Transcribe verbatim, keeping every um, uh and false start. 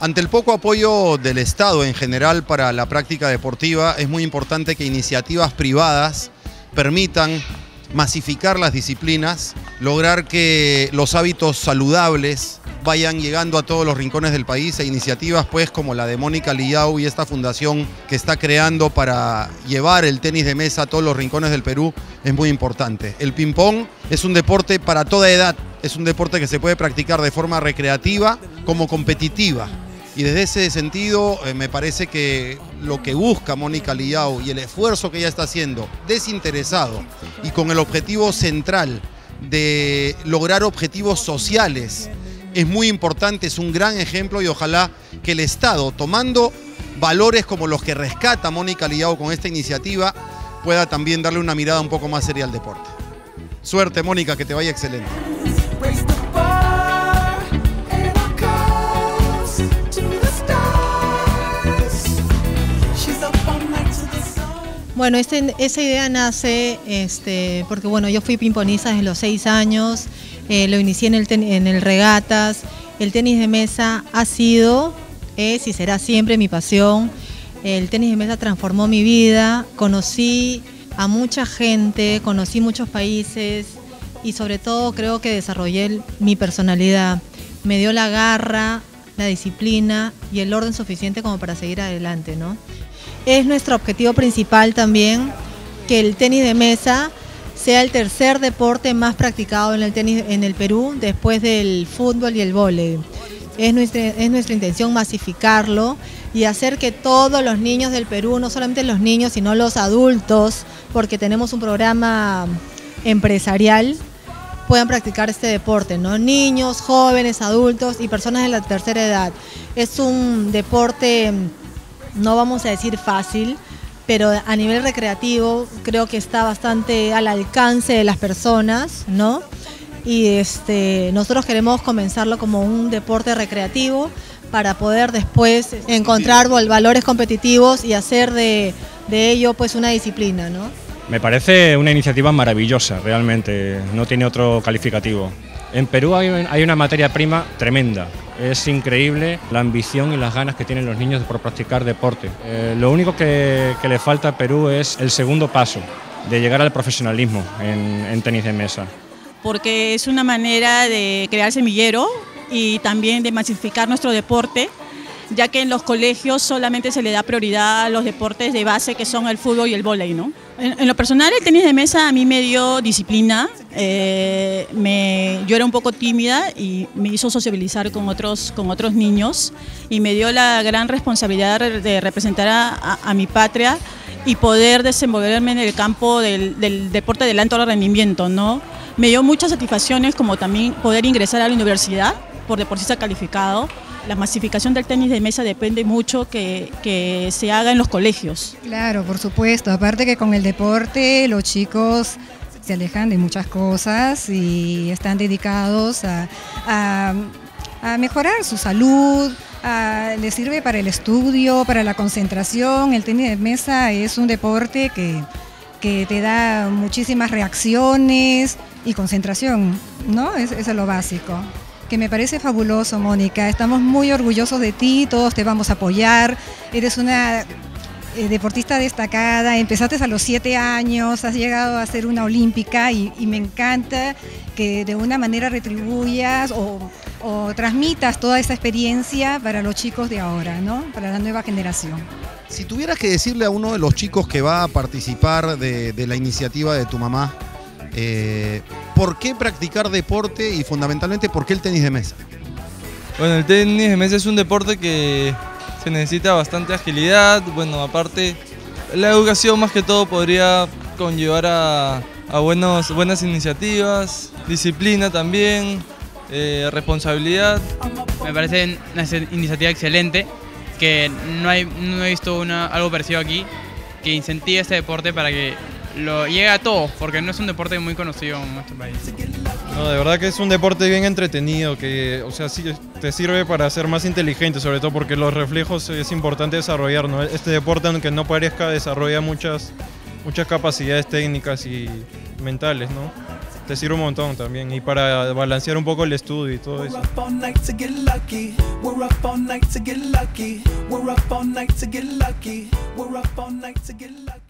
Ante el poco apoyo del Estado en general para la práctica deportiva, es muy importante que iniciativas privadas permitan masificar las disciplinas, lograr que los hábitos saludables vayan llegando a todos los rincones del país, e iniciativas pues como la de Mónica Liyau y esta fundación que está creando para llevar el tenis de mesa a todos los rincones del Perú es muy importante. El ping-pong es un deporte para toda edad, es un deporte que se puede practicar de forma recreativa como competitiva. Y desde ese sentido eh, me parece que lo que busca Mónica Liyau y el esfuerzo que ella está haciendo desinteresado y con el objetivo central de lograr objetivos sociales es muy importante, es un gran ejemplo, y ojalá que el Estado, tomando valores como los que rescata Mónica Liyau con esta iniciativa, pueda también darle una mirada un poco más seria al deporte. Suerte, Mónica, que te vaya excelente. Bueno, este, esa idea nace este, porque bueno, yo fui pingponista desde los seis años, eh, lo inicié en el, ten, en el regatas. El tenis de mesa ha sido, es y será siempre mi pasión. El tenis de mesa transformó mi vida, conocí a mucha gente, conocí muchos países y sobre todo creo que desarrollé el, mi personalidad. Me dio la garra, la disciplina y el orden suficiente como para seguir adelante, ¿no? Es nuestro objetivo principal también que el tenis de mesa sea el tercer deporte más practicado en el tenis en el Perú después del fútbol y el vóley. Es nuestra, es nuestra intención masificarlo y hacer que todos los niños del Perú, no solamente los niños, sino los adultos, porque tenemos un programa empresarial, puedan practicar este deporte, ¿no? Niños, jóvenes, adultos y personas de la tercera edad. Es un deporte, no vamos a decir fácil, pero a nivel recreativo creo que está bastante al alcance de las personas, ¿no? Y este, nosotros queremos comenzarlo como un deporte recreativo para poder después encontrar valores competitivos y hacer de, de ello pues una disciplina, ¿no? Me parece una iniciativa maravillosa, realmente, no tiene otro calificativo. En Perú hay, hay una materia prima tremenda, es increíble la ambición y las ganas que tienen los niños por practicar deporte. Eh, lo único que, que le falta a Perú es el segundo paso, de llegar al profesionalismo en, en tenis de mesa. Porque es una manera de crear semillero y también de masificar nuestro deporte, ya que en los colegios solamente se le da prioridad a los deportes de base que son el fútbol y el vóley, ¿no? En, en lo personal el tenis de mesa a mí me dio disciplina, eh, me, yo era un poco tímida y me hizo sociabilizar con otros, con otros niños y me dio la gran responsabilidad de representar a, a, a mi patria y poder desenvolverme en el campo del, del deporte de alto rendimiento, ¿no? Me dio muchas satisfacciones como también poder ingresar a la universidad por deportista calificado. La masificación del tenis de mesa depende mucho que, que se haga en los colegios. Claro, por supuesto. Aparte que con el deporte los chicos se alejan de muchas cosas y están dedicados a, a, a mejorar su salud, a, les sirve para el estudio, para la concentración. El tenis de mesa es un deporte que, que te da muchísimas reacciones y concentración, ¿no? Es, eso es lo básico. Que me parece fabuloso, Mónica. Estamos muy orgullosos de ti, todos te vamos a apoyar. Eres una eh, deportista destacada, empezaste a los siete años, has llegado a ser una olímpica y, y me encanta que de una manera retribuyas o, o transmitas toda esa experiencia para los chicos de ahora, ¿no? Para la nueva generación. Si tuvieras que decirle a uno de los chicos que va a participar de, de la iniciativa de tu mamá, Eh, ¿por qué practicar deporte y fundamentalmente por qué el tenis de mesa? Bueno, el tenis de mesa es un deporte que se necesita bastante agilidad. Bueno, aparte, la educación más que todo podría conllevar a, a buenos, buenas iniciativas, disciplina también, eh, responsabilidad. Me parece una iniciativa excelente, que no, hay, no he visto una, algo parecido aquí, que incentive este deporte para que lo llegue a todos, porque no es un deporte muy conocido en nuestro país. No, de verdad que es un deporte bien entretenido, que o sea, sí, te sirve para ser más inteligente, sobre todo porque los reflejos es importante desarrollar, ¿no? Este deporte, aunque no parezca, desarrolla muchas, muchas capacidades técnicas y mentales, ¿no? te sirve un montón también. Y para balancear un poco el estudio y todo eso. We're up all night to get lucky. We're up all night to get lucky. We're up all night to get lucky.